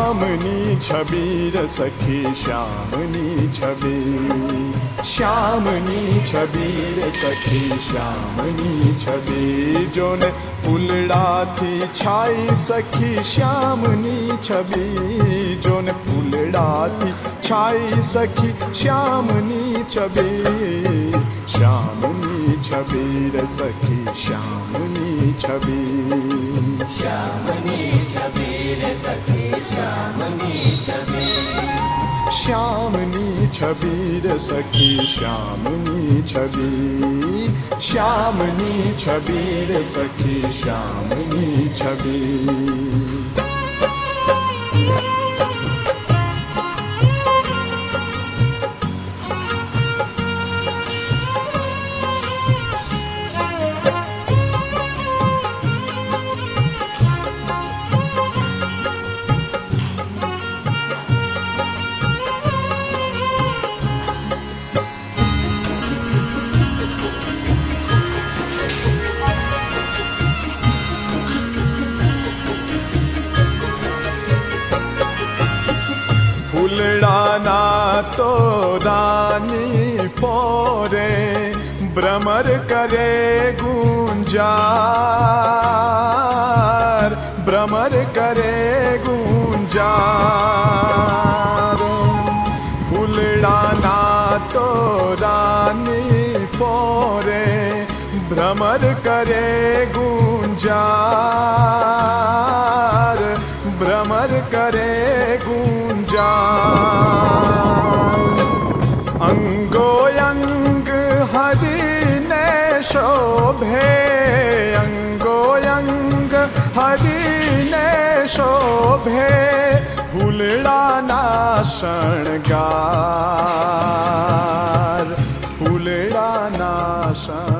श्यामनी छबी रे सखी श्यामनी छबी, श्यामनी छबी रे सखी श्यामनी छबी। जोन फुलड़ा थी छाई सखी श्यामनी छबी, जोन फुलड़ा थी छाई सखी श्यामनी छबी, श्यामनी छबी रे सखी श्यामनी छबी, श्यामनी छबी रे सखी श्यामनी छबी, श्यामनी छबी रे सखी श्यामनी छबी, श्यामनी छबी रे सखी श्यामनी छबी। फुलड़ा ना तो रानी पोरे भ्रमर करे गुंजार, भ्रमर करे गुंजार। फुलड़ा ना तो रानी पोरे भ्रमर करे गुंजार, भ्रमर करे गुंजार। अंगो अंग हरि ने शोभे, अंगो अंग हरि ने शोभे, फुलड़ा ना शृंगार, फुलड़ा ना शृंगार।